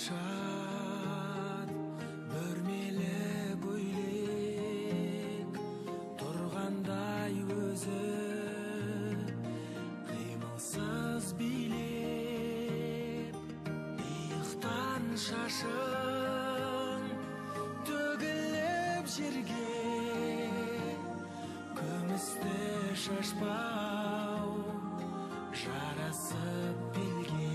шат бүрмелі көйлек тұрғандай өзі қимылсыз билеп иықтан шашың төгіліп жерге күмісті шашпау жарасып белге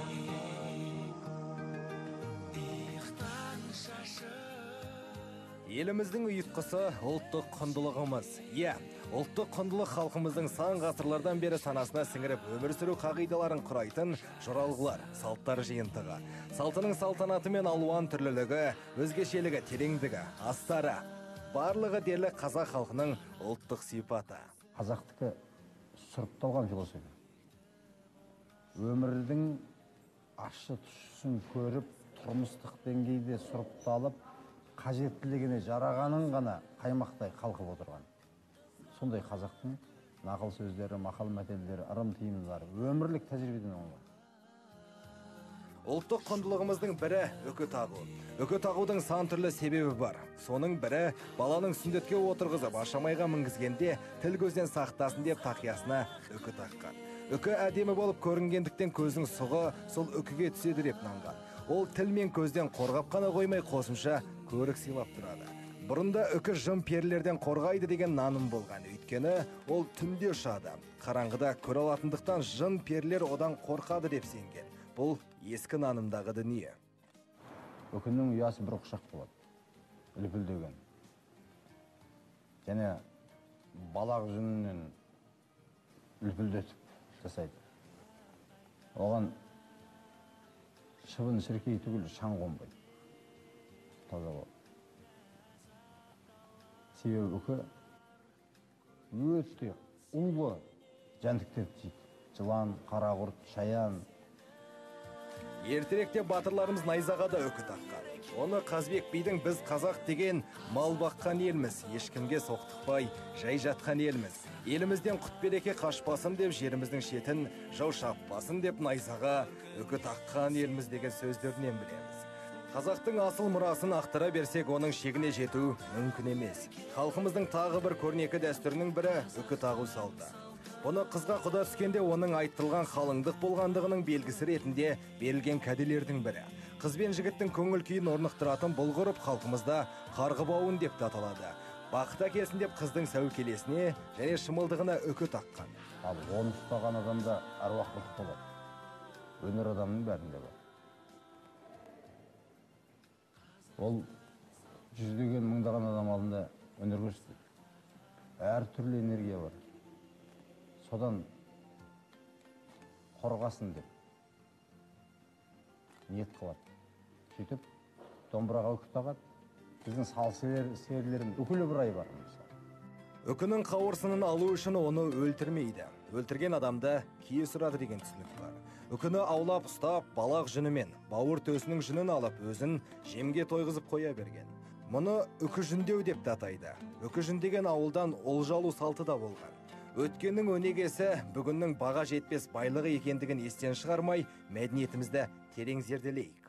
иықтан шашың. Еліміздің ұйытқысы ұлттық құндылығымыз. Ұлттық құндылық халқымыздың сан ғасырлардан бері санасына сіңіріп өмір сүру қағидаларын құрайтын жоралғылар, салттар жиынтығы. Салтының салтанаты мен алуан түрлілігі, өзгешелігі, тереңдігі, астары. Барлығы дерлік қазақ халқының ұлттық сипаты. Қазақтікі сұрыпталған философия. Өмірдің ащы тұщысын көріп, тұрмыстық деңгейде сұрыпталып, қажеттілігіне жарағанын ғана қаймақтай қалқып отырған. Сондай қазақтың нақыл сөздері, мақал мәтелдері, ырым тыйымдары өмірлік тәжірибеден оңған. Ұлттық құндылығымыздың бірі үкі тағу. Үкі тағудың сан түрлі себебі бар. Соның бірі баланың сүндетке отырғызып ашамайға мінгізгенде тіл көзден сақтасын деп тақиясына үкі таққан. Үкі әдемі болып көрінгендіктен көздің сұғы сол үкіге түседі деп нанған. Ол тіл мен көзден қорғап қана қоймай қосымша көрік сыйлап тұрады. Бұрында үкі жын перілерден қорғайды деген наным болған. Өйткені ол түнде ұшады. Қараңғыда көре алатындықтан жын перілер одан қорқады деп сенген. Бұл ескі нанымдағы дүние. Үкінің ұясы бір құшақ болады, үлпілдеген. Және балақ жүнінен үлпілдетіп жасайды. Оған шыбын шіркей түгілі шаң қонбайды. Таза болады. Себебі үкі өте ұлы жәндіктерді жейді. Жылан, қарақұрт, шаян. Ертеректе батырларымыз найзаға да үкі таққан. Оны Қазбек бидің біз қазақ деген мал баққан елміз, ешкімге соқтықпай жай жатқан елміз. Елімізден құт береке қашпасын деп жеріміздің шетін жау шаппасын деп найзаға үкі таққан елміз деген сөздерінен білеміз. Қазақтың асыл мұрасын ақтара берсек, оның шегіне жету мүмкін емес. Халқымыздың тағы бір көрнекі дәстүрінің бірі үкі тағу салты. Бұны қызға құда түскенде оның айттылған қалыңдық болғандығының белгісі ретінде берілген кәделердің бірі. Қыз бен жігіттің көңіл күйін орнықтыратын бұл ғұрып халқымызда қарғы бауын деп аталады. Бақыт әкелсін деп қыздың сәукелесіне және шымылдығына үкі таққан. Ал оны ұстаған адамда әруақтылық болады. Өнер адамның бәрінде бар. Ол жүздеген мыңдаған адам алдында өнер көрсетеді. Әр түрлі энергия бар. Содан қорғасын деп ниет қылады. Сөйтіп, домбыраға үкі тағады. Біздің сал серілерін үкілі бір ай бар. Үкінің қауырсынын алу үшін оны өлтірмейді. Өлтірген адамда кие сұрады деген түсінік бар. Үкіні аулап ұстап, балақ жүнімен, бауыр төсінің жүнін алып, өзін жемге тойғызып қоя берген. Мұны үкі жүндеу деп атайды. Үкі жүндеген ауылдан олжалу салты да болған. Өткеннің өнегесі бүгіннің баға жетпес байлығы екендігін естен шығармай, мәдениетімізді терең зерделейік.